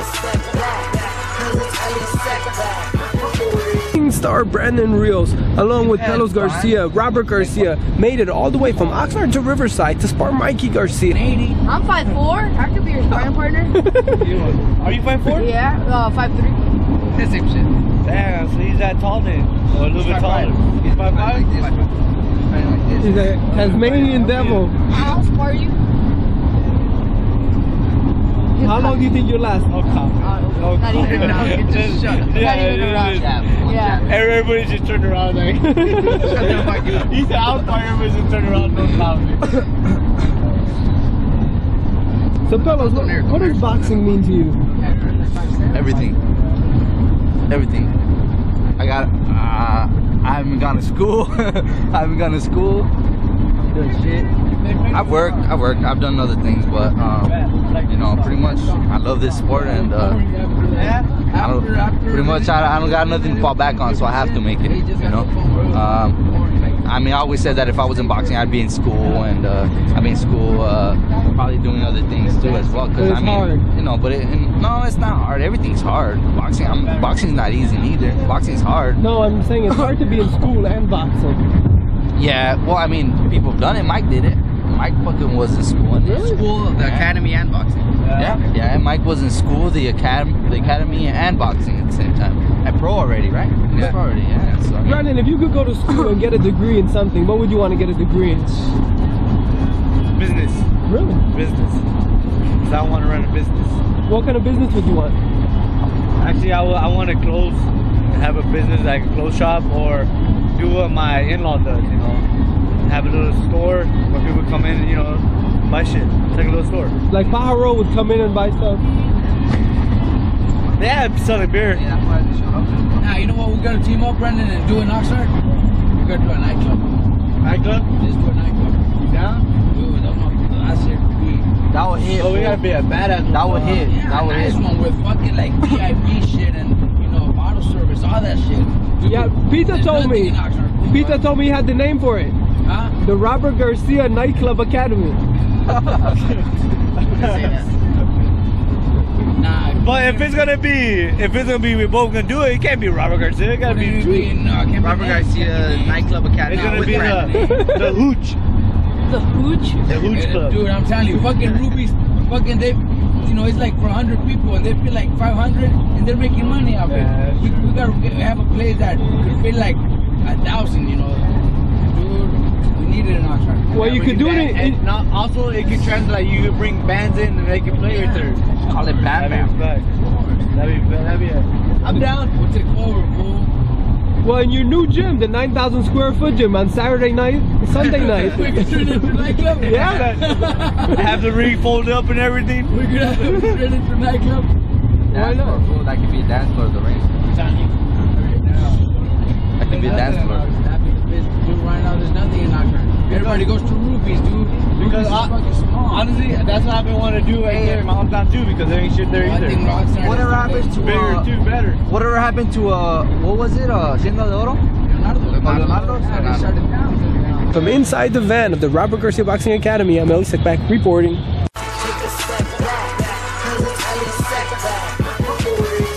Star Brandon Rios, along with Pelos Garcia, Robert Garcia, made it all the way from Oxnard to Riverside to spar Mikey Garcia. I'm 5'4". I could be your sparring partner. Are you 5'4"? Yeah, 5'3". The same shit. Damn, so he's that tall then. Or a little bit taller. He's 5'5"? He's a Tasmanian devil. I'll spar you. How long do you think you'll last? No comment. Not even around. Just shut up. Not even around. Yeah. Everybody just turned around like. He's the outfire, everybody just turned around, no comment. So Pelos, what does boxing mean to you? Everything. Everything. I haven't gone to school. I haven't gone to school. I'm doing shit. I've worked. I've done other things, but you know, pretty much I love this sport, and I don't got nothing to fall back on, so I have to make it. You know. I mean, I always said that if I was in boxing, I'd be in school, and I'd be in school probably doing other things too as well. Cause I mean, hard. You know, but no, it's not hard. Everything's hard. Boxing's not easy either. Boxing's hard. No, I'm saying it's hard to be in school and boxing. Yeah, well, I mean, people have done it. Mike did it. Mike fucking was in school. The academy and boxing. Yeah, and Mike was in school, the academy and boxing at the same time. At pro already, right? Yeah. Pro already, yeah. So, I mean, Brandon, if you could go to school and get a degree in something, what would you want to get a degree in? Business. Really? Business. Because I want to run a business. What kind of business would you want? Actually, I want to close and have a business like a clothes shop, or do what my in-law does, you know. Have a little store where people come in and, you know, buy shit. It's like a little store. Like Pajaro would come in and buy stuff? Yeah, selling beer. Yeah, that's why they showed up. Now, you know what we're going to team up, Brendan, and do in Oxnard? We're going to do a nightclub. Nightclub? Just do a nightclub. You down? Dude, that shit would be... that would hit. Oh, we got to be a badass one. That would hit. Yeah, that would nice hit. one with fucking like VIP shit and, you know, bottle service, all that shit. Dude, Yeah, Pita told me. Pita me. told me he had the name for it. Huh? The Robert Garcia Nightclub Academy. Nah. But if it's gonna be we both gonna do it, it can't be Robert Garcia. It gotta be two. Robert Garcia Nightclub Academy. It's gonna be the Hooch. The Hooch? The Hooch Club. Dude, I'm telling you, fucking Rubies, fucking they, you know, it's like for 100 people and they pay like 500 and they're making money off it. We gotta have a place that we pay like 1,000, you know. Dude, we need it in Oxnard. Well, you could do it in... Also, it could translate. You could bring bands in and they can play right there. Call it Batman. That'd be I'm down. We'll take over, fool. Well, in your new gym, the 9,000 square foot gym on Saturday night, Sunday night. We can turn it into a nightclub. Yeah. Have the ring folded up and everything. We can turn it into a nightclub. Why not? Floor, that could be a dance floor of the ring. I'm telling you. Right now. That could be a dance floor. Dude, right now there's nothing in Oxnard. Everybody goes to Rubies, dude. Because Rubies is fucking small. honestly, that's what I've been wanting to do right there in my hometown too, because there ain't shit there I either. think Oxnard Whatever is happened to Bigger too, better. whatever happened to what was it? Hacienda de Oro? Leonardo. They shut it down. From inside the van of the Robert Garcia Boxing Academy, I'm Elie Seckbach reporting.